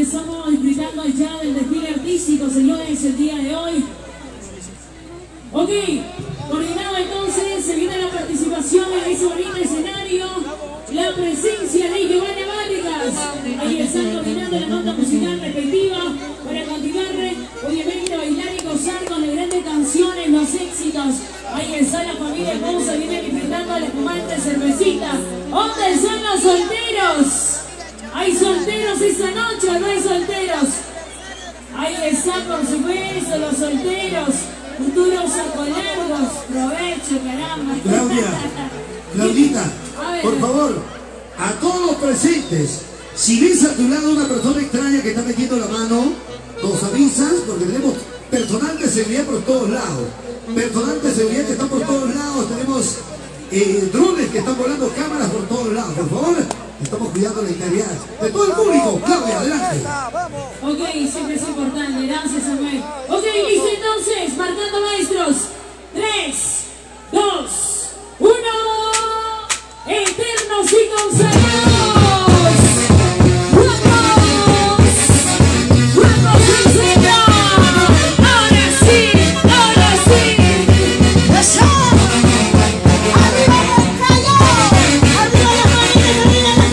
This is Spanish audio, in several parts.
estamos disfrutando ya del desfile artístico, señores, el día de hoy. Ok, coordinado entonces, se viene la participación en ese bonito escenario, la presencia de Giovanna Vargas. Ahí están coordinando la nota musical respectiva para continuar, obviamente, bailar y gozar con las grandes canciones, los éxitos. Ahí está la familia hermosa, viene disfrutando al espumante cervecita. ¿Dónde están los solteros? ¿Hay solteros esta noche o no hay solteros? Ahí están, por supuesto, los solteros. Futuros sacolargos, provecho, caramba. Claudita, por favor, a todos los presentes, si ves a tu lado una persona extraña que está metiendo la mano, nos avisas porque tenemos personal de seguridad por todos lados. Personal de seguridad que está por todos lados, tenemos drones que están volando, cámaras por todos lados. Por favor, estamos cuidando la integridad de todo el público. Claudia, adelante. Ok, siempre es importante, gracias Samuel. Ok, listo entonces, marcando maestros. 3, 2, 1. Eternos y consagrados. ¡Vamos! ¡Vamos, Cristina! ¡Ahora sí! ¡Ahora sí! ¡Eso! ¡Arriba Moncayo! ¡Arriba las manitas! ¡Arriba las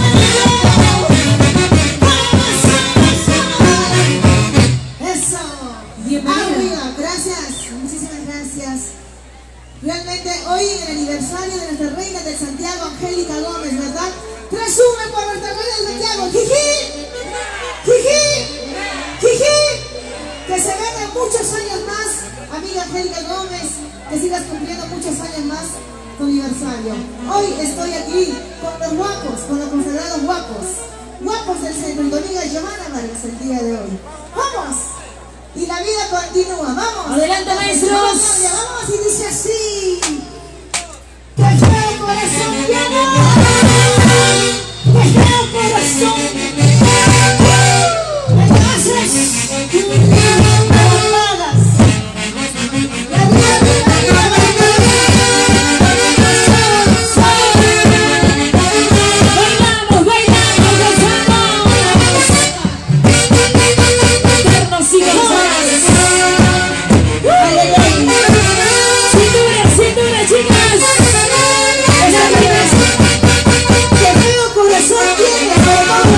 manitas! ¡Eso! Arriba, gracias, muchísimas gracias. Realmente hoy en el aniversario de nuestra reina de Santiago, Angélica Gómez, ¿verdad? Resumen por nuestra reina de Santiago. ¡Jiji! ¡Jiji! ¡Jiji! Que se vengan muchos años más, amiga Angélica Gómez, que sigas cumpliendo muchos años más tu aniversario. Hoy estoy aquí con los guapos, con los consagrados guapos. Guapos del centro, y tu amiga Giovanna Vargas el día de hoy. ¡Vamos! Y la vida continúa, vamos. Adelante, maestros. Vamos, y dice así. ¡Qué feo corazón tiene! ¡Qué feo corazón! Entonces, bailamos, bailamos, gozamos. Eternos y consagrados. Cintura, cintura, chicas. ¡qué feo corazón tiene!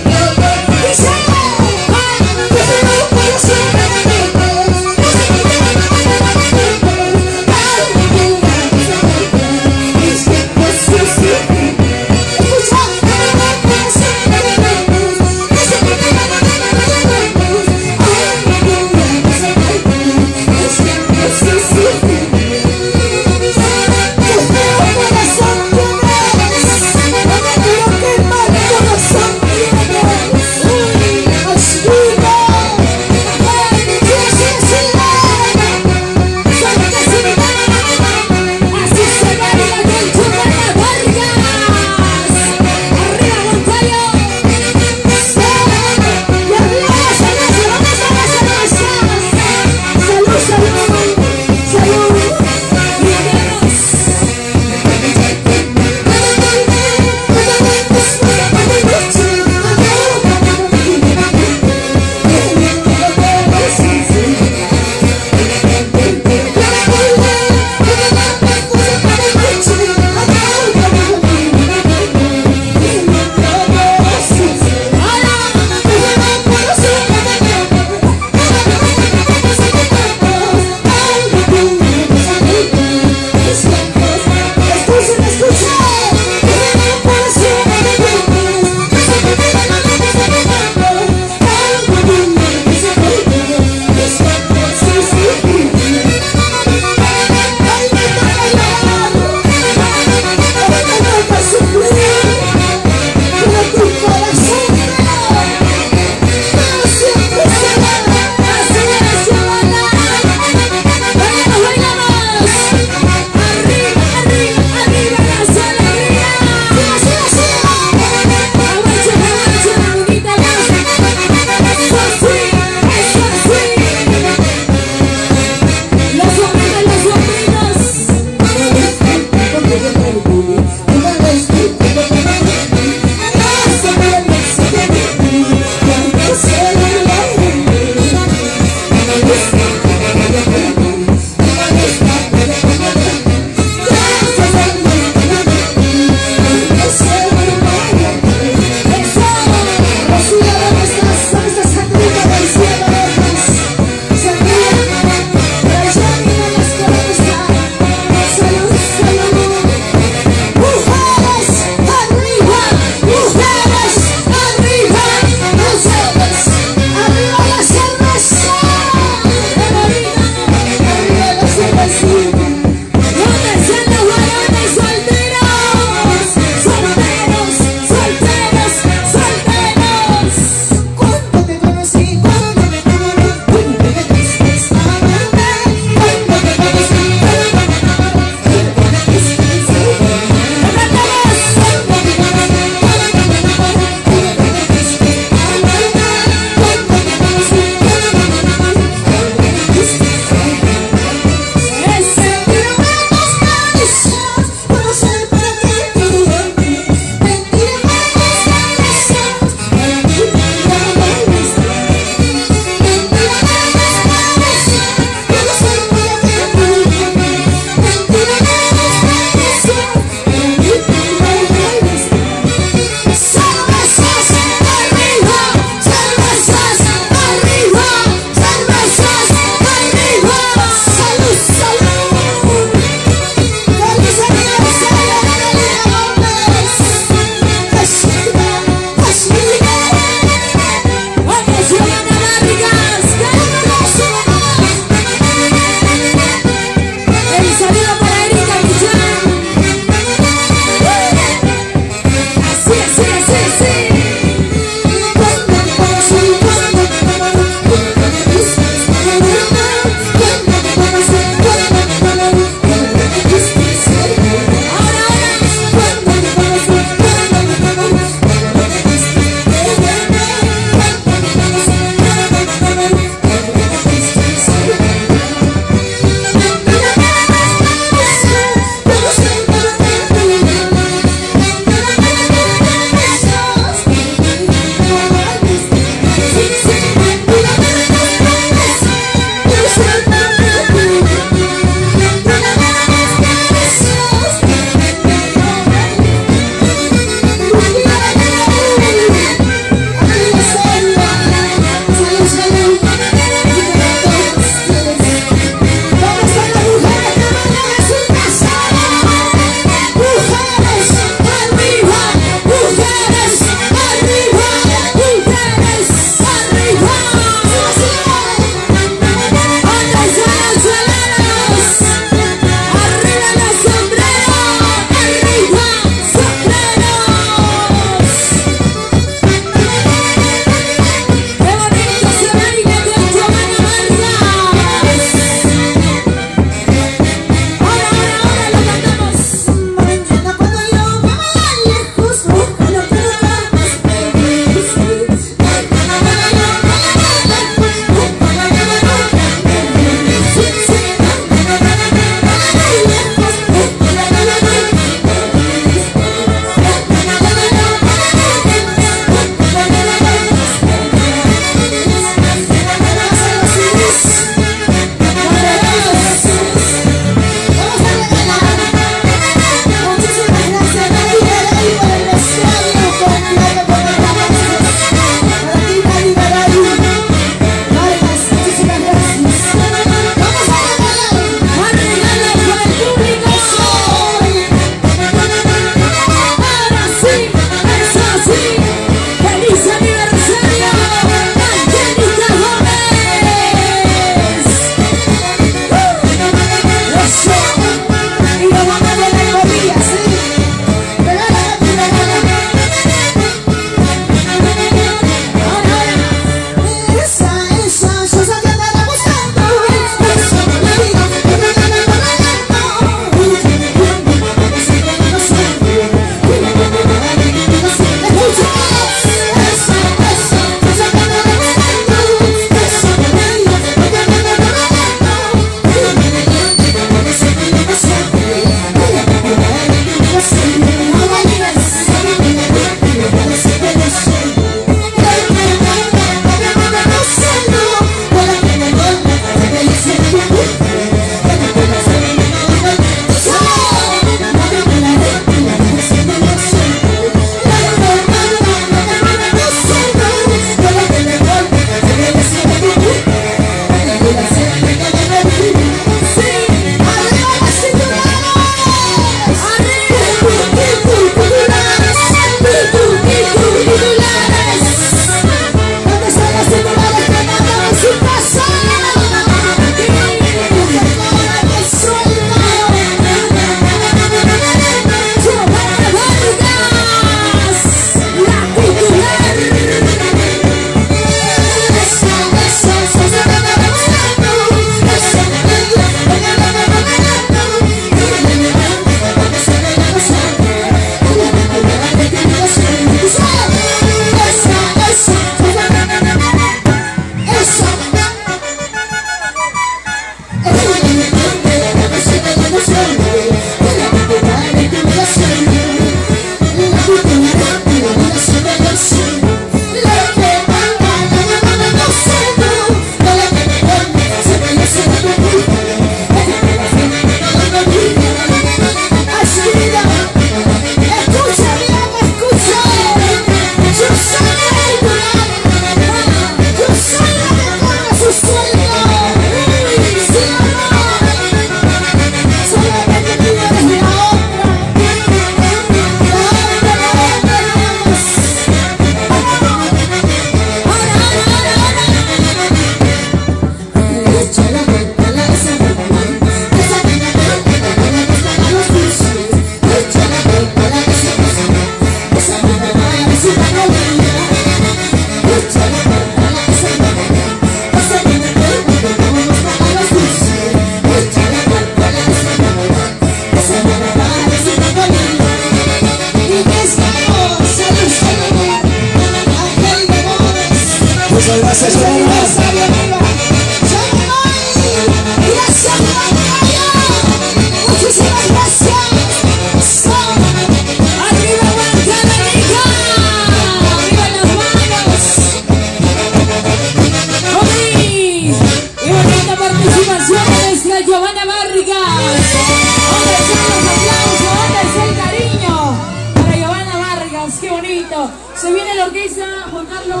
escenario. Se viene la orquesta, Juan Carlos.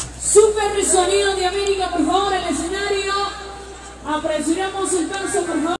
Super sonido de América, por favor, al escenario. Apresuramos el paso, por favor.